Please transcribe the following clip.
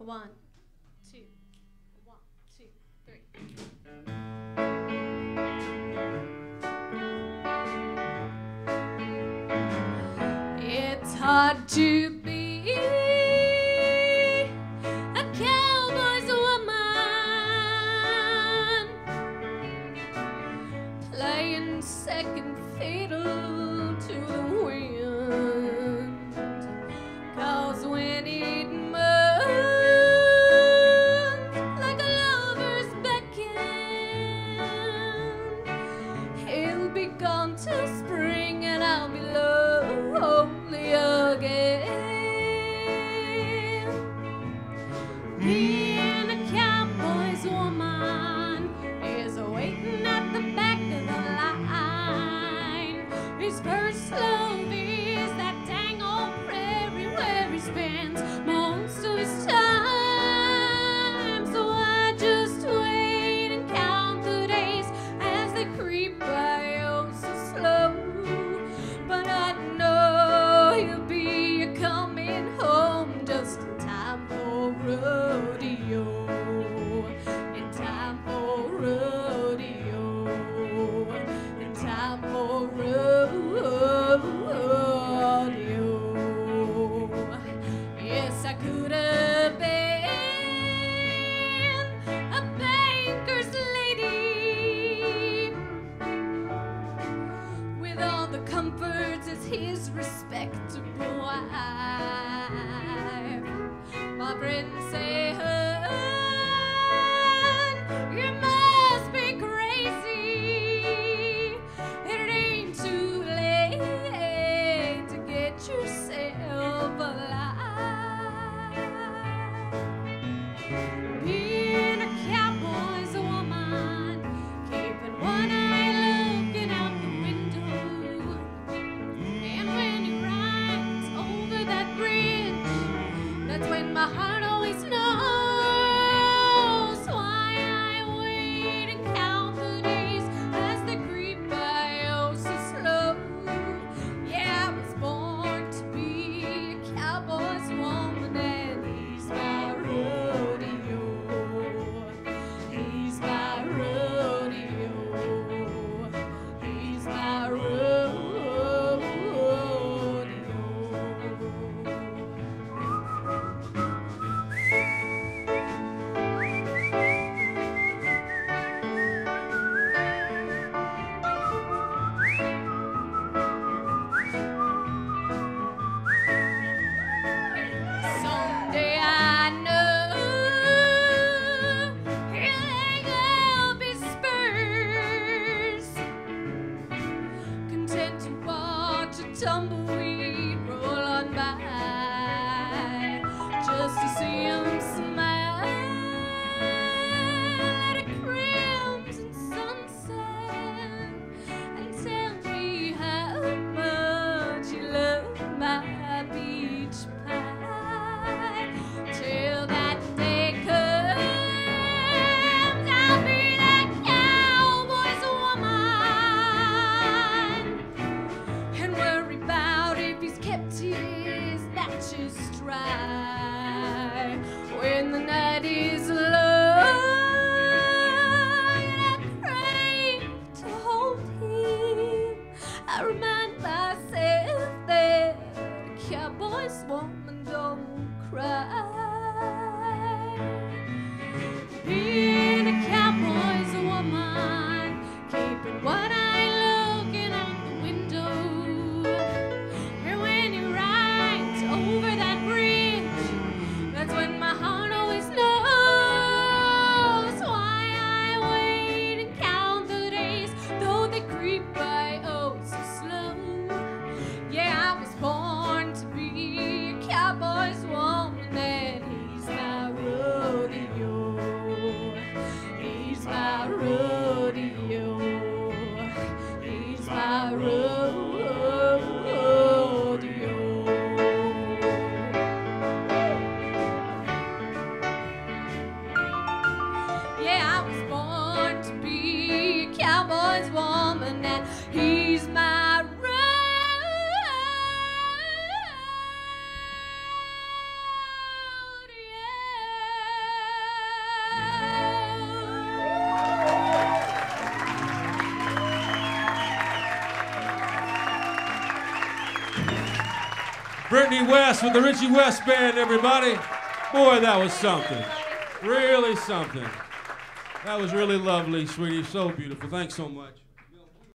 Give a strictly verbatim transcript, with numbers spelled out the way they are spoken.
One, two, one, two, three. It's hard to be a cowboy's woman, playing second fiddle to the wind. 'Cause when it moves like a lover's beckon, he'll be gone till spring and I'll be lonely again. Being a cowboy's woman is waiting at the back of the line. His first love is that dang old prairie where he spends most of his time. So I just wait and count the days as they creep by oh so slow. But I know he'll be coming home just in time for rodeo. In time for rodeo. In time for rodeo. Yes, I could have been a banker's lady with all the comforts as his respectable wife. My friends say, "Hun, you must be crazy. It ain't too late to get yourself alive." Being a cowboy's woman, keeping one eye looking out the window. And when he rides over that bridge, that's when my heart always knows why I wait and count the days as they creep by oh so slow. Yeah, I was born to be a cowboy's woman, and he's my rodeo. He's my rodeo. He's my rodeo. Someday I know he'll be spurs, content to watch a tumbleweed roll on by, just to see him smile at a crimson sunset and tell me how much he loved my beach pie. Till that day comes, I'll be that cowboy's woman and worry about if he's kept his thatches dry. When the night is long and I crave to hold him, I remind myself that a cowboy's woman don't cry. Being a cowboy's woman, keeping one eye looking out the window. And when he rides over that bridge, that's when my heart always knows why I wait and count the days, though they creep by oh so slow. Yeah, I was born to be a cowboy's woman, and he's my rodeo. He's my rodeo. He's my rodeo. Yeah, I was born to be a cowboy's woman, and he's my rodeo. Britney West with the Richie West Band, everybody. Boy, that was something. Really something. That was really lovely, sweetie. So beautiful. Thanks so much.